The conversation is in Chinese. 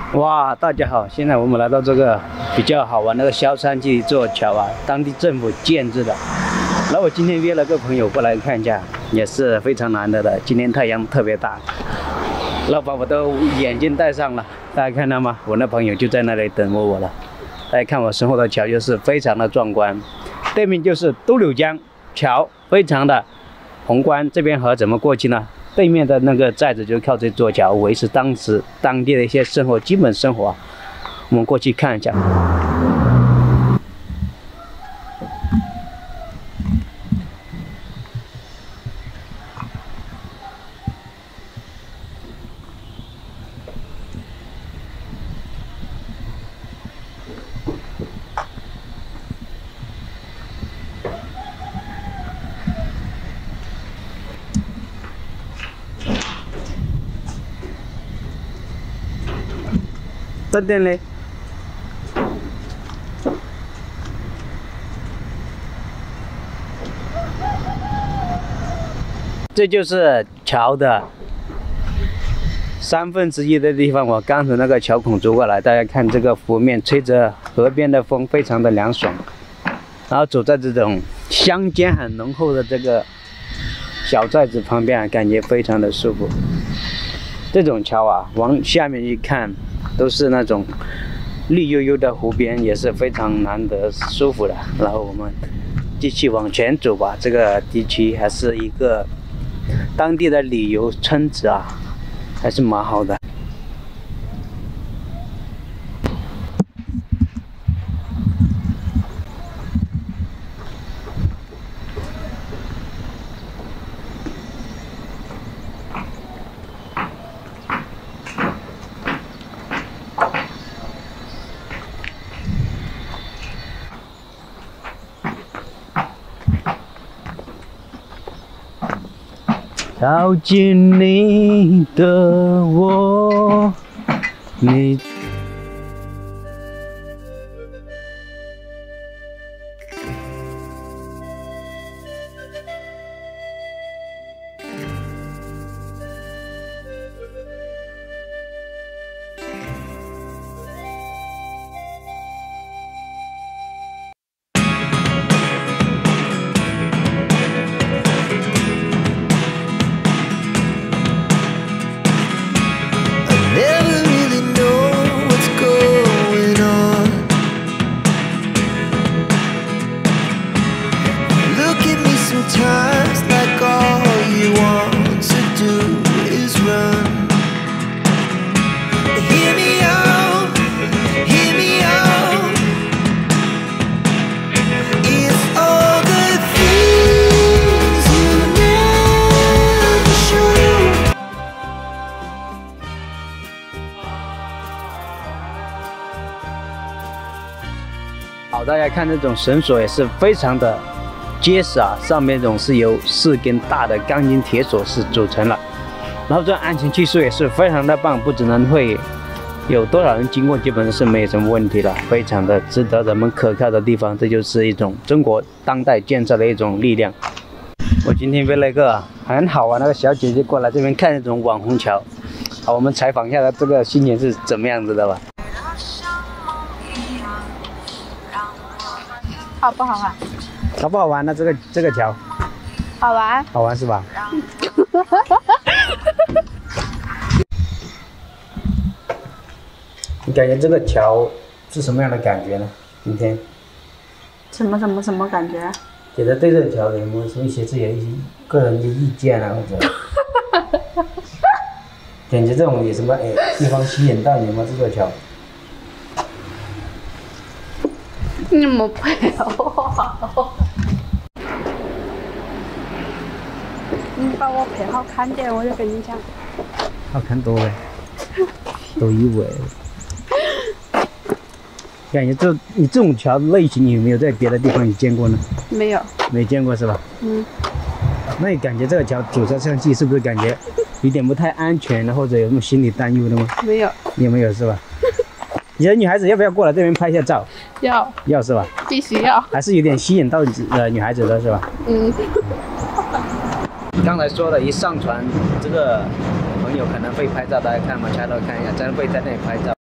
哇，大家好！现在我们来到这个比较好玩的萧山这座桥啊，当地政府建制的。然后我今天约了个朋友过来看一下，也是非常难得的。今天太阳特别大，然后把我的眼镜戴上了，大家看到吗？我那朋友就在那里等我了。大家看我身后的桥就是非常的壮观，对面就是都柳江桥，非常的宏观。这边河怎么过去呢？对面的那个寨子就靠这座桥维持当地的一些基本生活。我们过去看一下。这边嘞，这就是桥的1/3的地方。我刚从那个桥孔走过来，大家看这个湖面，吹着河边的风，非常的凉爽。然后走在这种乡间很浓厚的这个小寨子旁边，感觉非常的舒服。这种桥啊，往下面一看，都是那种绿油油的湖边，也是非常难得舒服的。然后我们继续往前走吧。这个地区还是一个当地的旅游村子啊，还是蛮好的。靠近你的我，你。 Sometimes like all you want to do is run. Hear me out, hear me out. It's all the things you never show. 好，大家看这种绳索也是非常的结实啊，上面总是由4根大的钢筋铁索是组成了，然后这安全系数也是非常的棒，不只能会有多少人经过，基本上是没有什么问题了，非常的值得人们可靠的地方。这就是一种中国当代建设的一种力量。我今天约了一个很好玩的那个小姐姐过来这边看这种网红桥，好，我们采访一下她这个心情是怎么样子的吧。 好不好玩？ 好不好玩呢？这个桥， 好玩， 好玩是吧？你感觉这个桥是什么样的感觉呢？今天？ 什么感觉？ 觉得对这个桥有没有什么一些自己的一些个人的意见啊，或者感觉这种有什么地方吸引到你吗？这座桥？ 你没陪我。你把我陪好看点，我就跟你讲。 好看多了，都以为。感觉你这种桥类型有没有在别的地方有见过呢？ 没有。 没见过是吧？ 嗯。 那你感觉这个桥走上去是不是感觉有点不太安全，或者有什么心理担忧的吗？ 没有。 有没有是吧？你的女孩子要不要过来这边拍一下照？ 要。 要是吧？ 必须要。 还是有点吸引到女孩子的是吧？ 嗯。 刚才说的一上传，这个朋友可能会拍照，大家看嘛，掐头看一下，真会在那里拍照。